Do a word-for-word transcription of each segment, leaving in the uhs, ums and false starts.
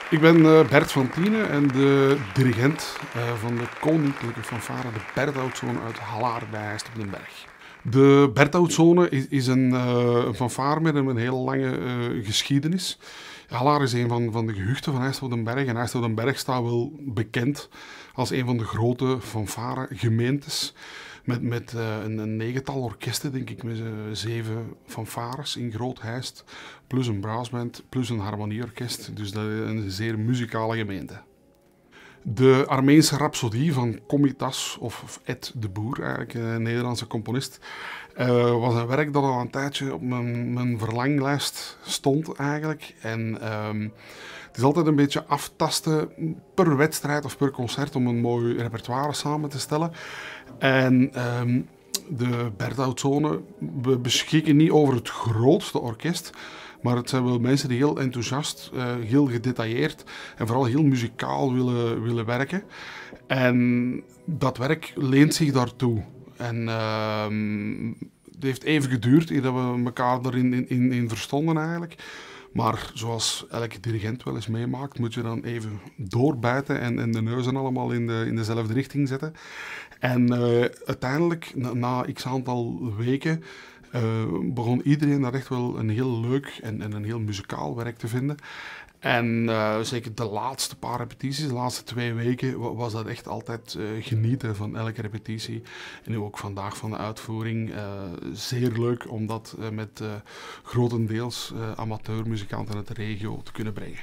Ik ben uh, Bert van Tienen en de dirigent uh, van de Koninklijke Fanfare, de Berthoudzone uit Hallaar bij Heist op den Berg. De Berthoudzone is, is een, uh, een fanfare met een hele lange uh, geschiedenis. Hallaar is een van, van de gehuchten van Heist op den Berg en Heist op den Berg staat wel bekend als een van de grote fanfare gemeentes. Met, met uh, een, een negental orkesten, denk ik, met uh, zeven fanfares in Groot Heist. Plus een brassband, plus een harmonieorkest. Dus dat is een zeer muzikale gemeente. De Armeense Rhapsodie van Komitas, of Ed de Boer, eigenlijk een Nederlandse componist, uh, was een werk dat al een tijdje op mijn, mijn verlanglijst stond eigenlijk. En um, het is altijd een beetje aftasten per wedstrijd of per concert om een mooi repertoire samen te stellen. En um, de Berthoudzone, we beschikken niet over het grootste orkest, maar het zijn wel mensen die heel enthousiast, uh, heel gedetailleerd en vooral heel muzikaal willen, willen werken. En dat werk leent zich daartoe. En uh, het heeft even geduurd eer dat we elkaar erin in, in, in verstonden eigenlijk. Maar zoals elke dirigent wel eens meemaakt, moet je dan even doorbijten en, en de neuzen allemaal in, de, in dezelfde richting zetten. En uh, uiteindelijk, na, na x aantal weken, uh, begon iedereen daar echt wel een heel leuk en, en een heel muzikaal werk te vinden. En uh, zeker de laatste paar repetities, de laatste twee weken, was dat echt altijd uh, genieten van elke repetitie. En nu ook vandaag van de uitvoering. Uh, zeer leuk om dat uh, met uh, grotendeels uh, amateurmuzikanten uit de regio te kunnen brengen.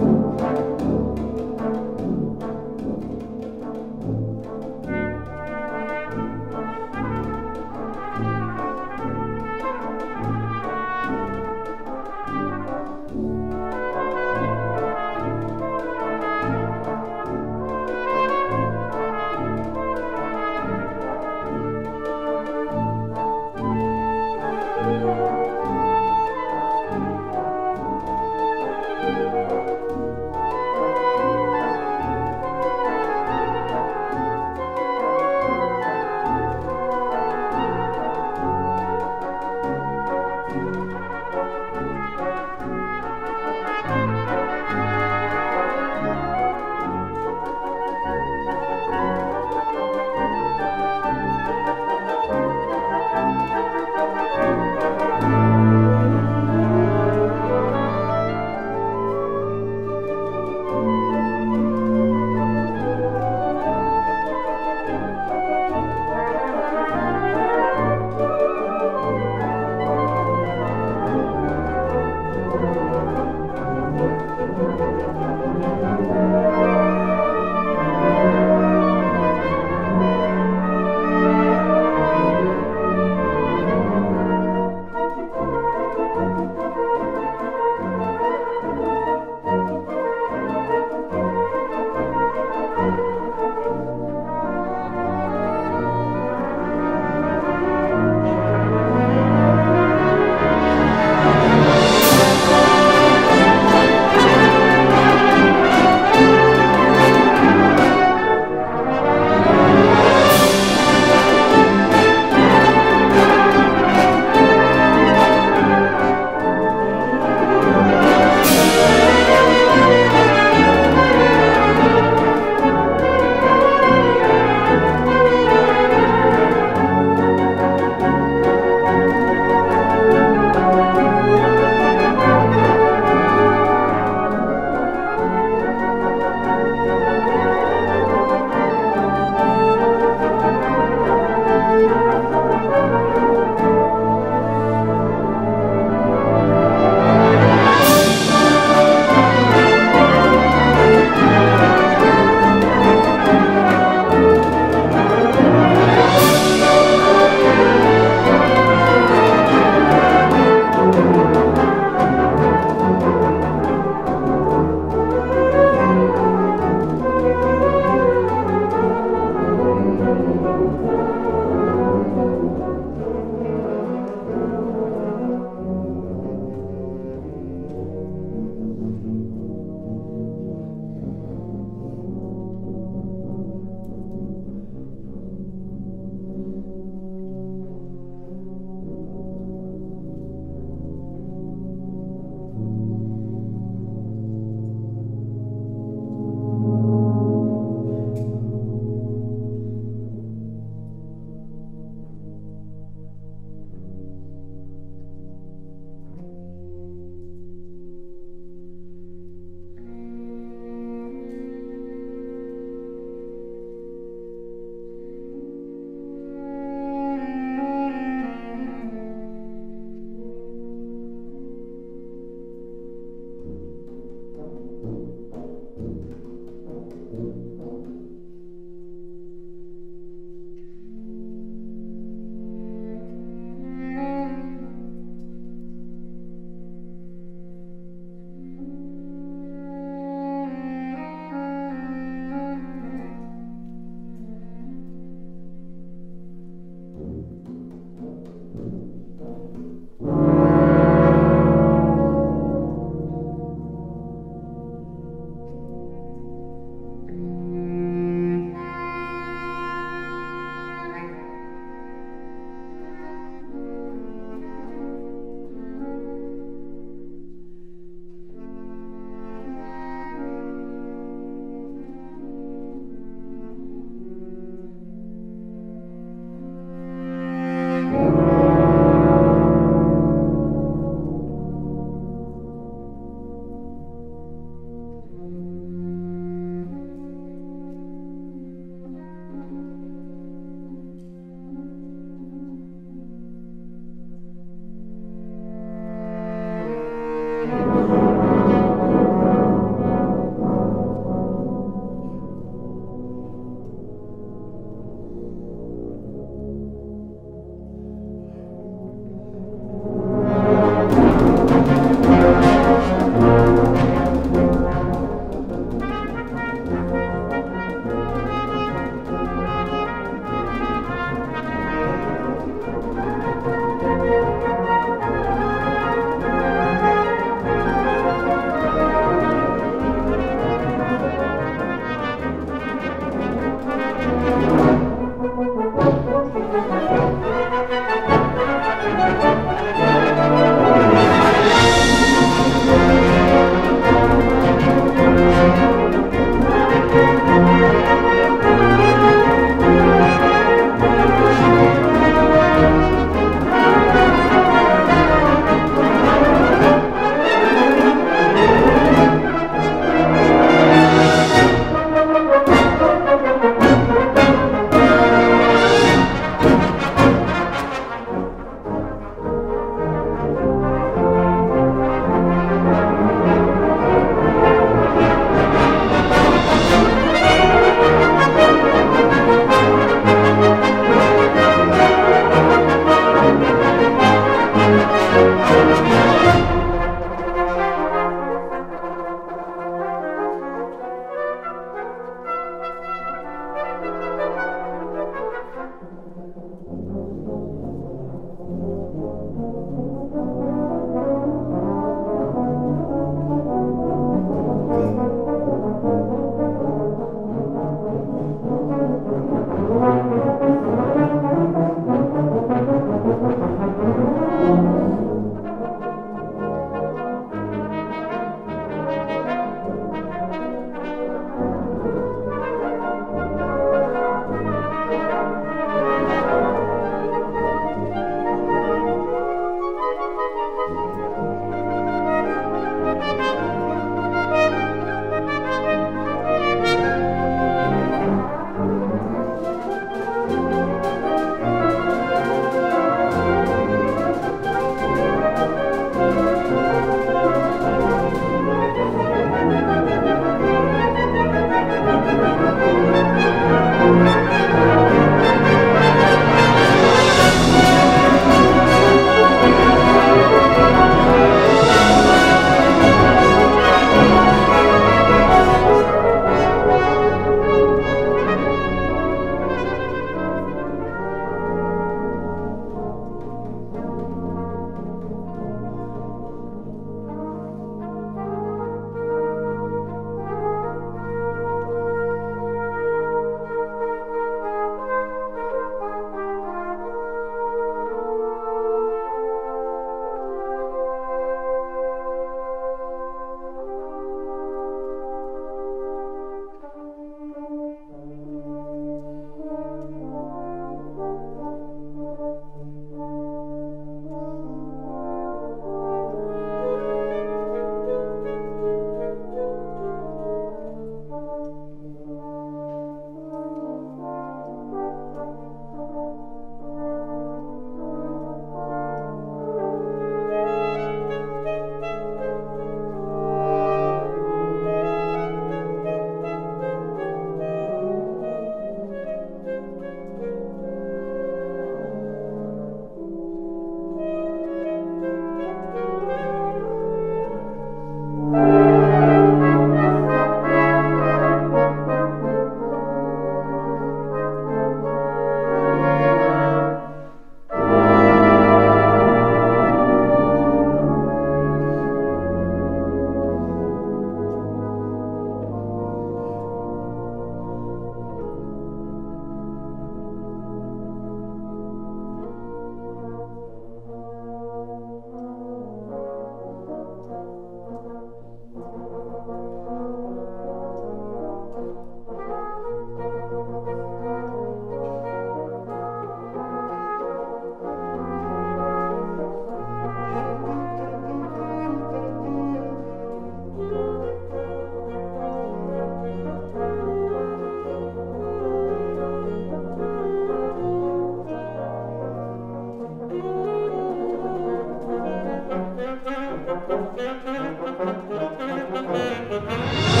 Thank you.